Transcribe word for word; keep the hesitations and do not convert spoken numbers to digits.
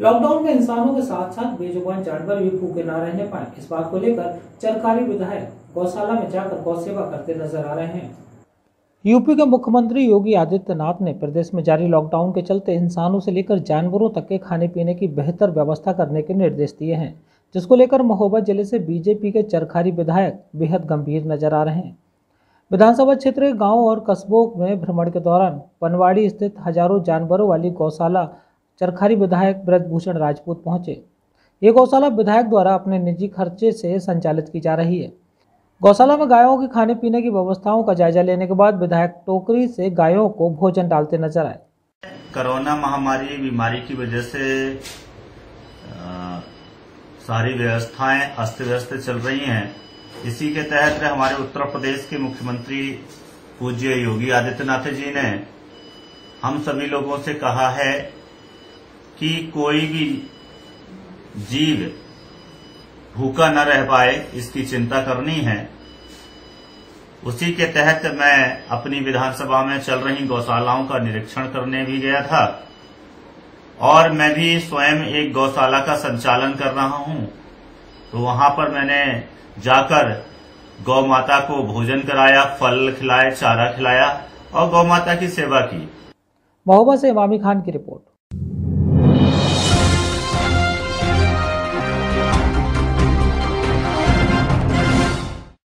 Lockdown में इंसानों के साथ साथ बेजुबान जानवर भी भूखे न रहने पाए, इस बात को लेकर चरखारी विधायक गौशाला में जाकर गौ सेवा करते नजर आ रहे हैं। यूपी के मुख्यमंत्री योगी आदित्यनाथ ने प्रदेश में जारी लॉकडाउन के चलते इंसानों से लेकर जानवरों तक के खाने पीने की बेहतर व्यवस्था करने के निर्देश दिए हैं, जिसको लेकर महोबा जिले से बीजेपी के चरखारी विधायक बेहद गंभीर नजर आ रहे हैं। विधानसभा क्षेत्र के गाँव और कस्बों में भ्रमण के दौरान पनवाड़ी स्थित हजारों जानवरों वाली गौशाला चरखारी विधायक ब्रजभूषण राजपूत पहुंचे। ये गौशाला विधायक द्वारा अपने निजी खर्चे से संचालित की जा रही है। गौशाला में गायों के खाने पीने की व्यवस्थाओं का जायजा लेने के बाद विधायक टोकरी से गायों को भोजन डालते नजर आए। कोरोना महामारी बीमारी की वजह से आ, सारी व्यवस्थाएं अस्त व्यस्त चल रही हैं। इसी के तहत हमारे उत्तर प्रदेश के मुख्यमंत्री पूज्य योगी आदित्यनाथ जी ने हम सभी लोगों से कहा है कि कोई भी जीव भूखा न रह पाए, इसकी चिंता करनी है। उसी के तहत मैं अपनी विधानसभा में चल रही गौशालाओं का निरीक्षण करने भी गया था और मैं भी स्वयं एक गौशाला का संचालन कर रहा हूं। तो वहां पर मैंने जाकर गौ माता को भोजन कराया, फल खिलाए, चारा खिलाया और गौ माता की सेवा की। महोबा से इमामी खान की रिपोर्ट।